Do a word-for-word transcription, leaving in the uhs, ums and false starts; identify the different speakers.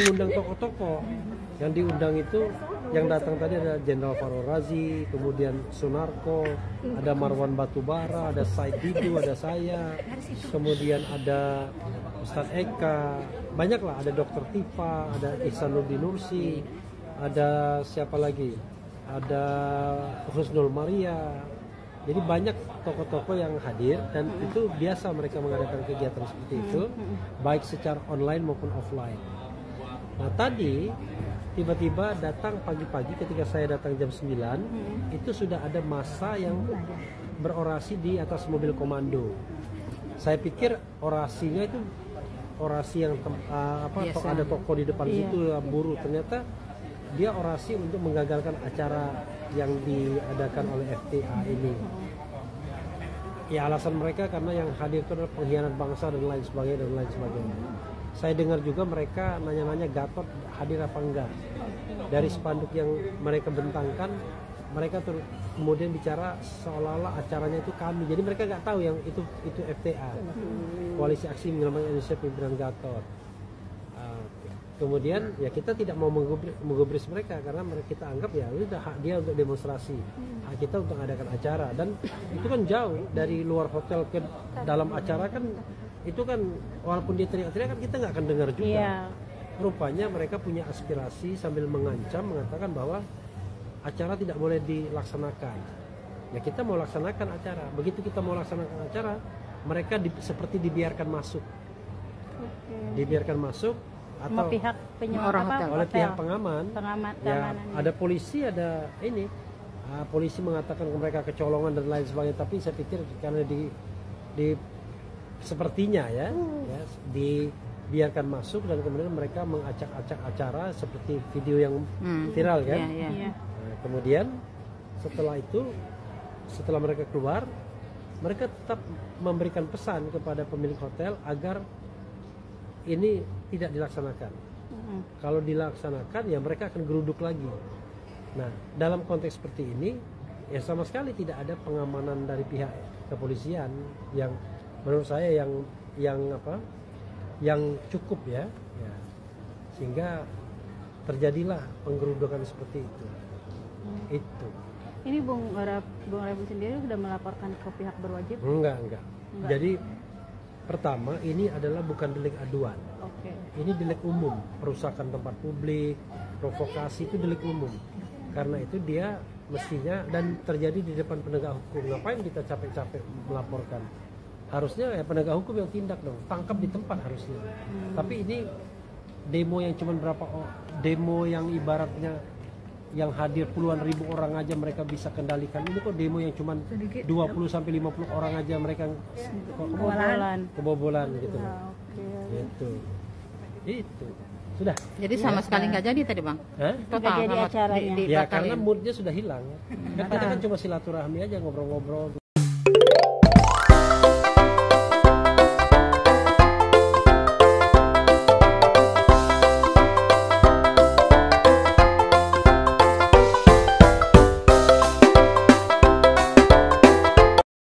Speaker 1: mengundang tokoh-tokoh. Yang diundang itu, yang datang tadi ada Jenderal Fahrul Razi, kemudian Sunarko, ada Marwan Batubara, ada Said Didu, ada saya, kemudian ada Ustadz Eka, banyak lah, ada Dokter Tifa, ada Ihsanuddin Nursi, ada siapa lagi, ada Husnul Maria. Jadi banyak tokoh-tokoh yang hadir dan itu biasa mereka mengadakan kegiatan seperti itu, baik secara online maupun offline. Nah tadi tiba-tiba datang pagi-pagi ketika saya datang jam sembilan, hmm. itu sudah ada massa yang berorasi di atas mobil komando. Saya pikir orasinya itu orasi yang uh, apa to, ada tokoh di depan iya. situ buruh, ternyata dia orasi untuk menggagalkan acara yang diadakan oleh F T A ini. Ya alasan mereka karena yang hadir itu adalah pengkhianat bangsa dan lain sebagainya dan lain sebagainya. Saya dengar juga mereka nanya-nanya Gatot hadir apa enggak. Dari spanduk yang mereka bentangkan, mereka tuh kemudian bicara seolah-olah acaranya itu kami. Jadi mereka nggak tahu yang itu itu F T A, Koalisi Aksi Menyelamatkan Indonesia Pimpinan Gatot. Uh, kemudian ya kita tidak mau menggubris, menggubris mereka karena mereka kita anggap ya udah hak dia untuk demonstrasi, hak kita untuk mengadakan acara, dan itu kan jauh dari luar hotel ke dalam acara kan. Itu kan walaupun dia teriak-teriak kan kita nggak akan dengar juga. Yeah. Rupanya mereka punya aspirasi sambil mengancam mengatakan bahwa acara tidak boleh dilaksanakan. Ya kita mau laksanakan acara. Begitu kita mau laksanakan acara, mereka di, seperti dibiarkan masuk. Okay. Dibiarkan masuk atau
Speaker 2: pihak penyewa,
Speaker 1: orang
Speaker 2: apa,
Speaker 1: hotel. oleh
Speaker 2: hotel.
Speaker 1: pihak pengaman.
Speaker 2: Pengaman,
Speaker 1: ya, ada polisi, ada ini. Uh, polisi mengatakan mereka kecolongan dan lain sebagainya. Tapi saya pikir karena di di sepertinya ya, hmm. ya dibiarkan masuk dan kemudian mereka mengacak-acak acara seperti video yang hmm. viral kan. Yeah, yeah. Yeah. Nah, kemudian setelah itu, setelah mereka keluar, mereka tetap memberikan pesan kepada pemilik hotel agar ini tidak dilaksanakan. Hmm. Kalau dilaksanakan ya mereka akan geruduk lagi. Nah dalam konteks seperti ini ya sama sekali tidak ada pengamanan dari pihak kepolisian yang menurut saya yang yang apa yang cukup ya, ya. Sehingga terjadilah penggerudukan seperti itu. Hmm. Itu
Speaker 2: ini Bung Bung Refli sendiri sudah melaporkan ke pihak berwajib?
Speaker 1: Enggak, enggak enggak jadi pertama ini adalah bukan delik aduan.
Speaker 2: Okay.
Speaker 1: Ini delik umum, perusakan tempat publik, provokasi itu delik umum. Karena itu dia mestinya dan terjadi di depan penegak hukum. Ngapain kita capek-capek melaporkan? Harusnya ya penegak hukum yang tindak dong, tangkap di tempat harusnya. Hmm. Tapi ini demo yang cuma berapa demo yang ibaratnya yang hadir puluhan ribu orang aja mereka bisa kendalikan. Ini kok demo yang cuma dua puluh sampai lima puluh orang aja mereka
Speaker 2: kebobolan
Speaker 1: kebobolan gitu.
Speaker 2: Ah, okay.
Speaker 1: Gitu. Itu. Sudah.
Speaker 3: Jadi sama ya, sekali nggak jadi tadi Bang?
Speaker 1: Hah?
Speaker 3: Total
Speaker 2: jadi
Speaker 3: sama
Speaker 2: acaranya.
Speaker 3: Di, di
Speaker 1: ya karena moodnya sudah hilang. Kan kita kan cuma silaturahmi aja, ngobrol-ngobrol.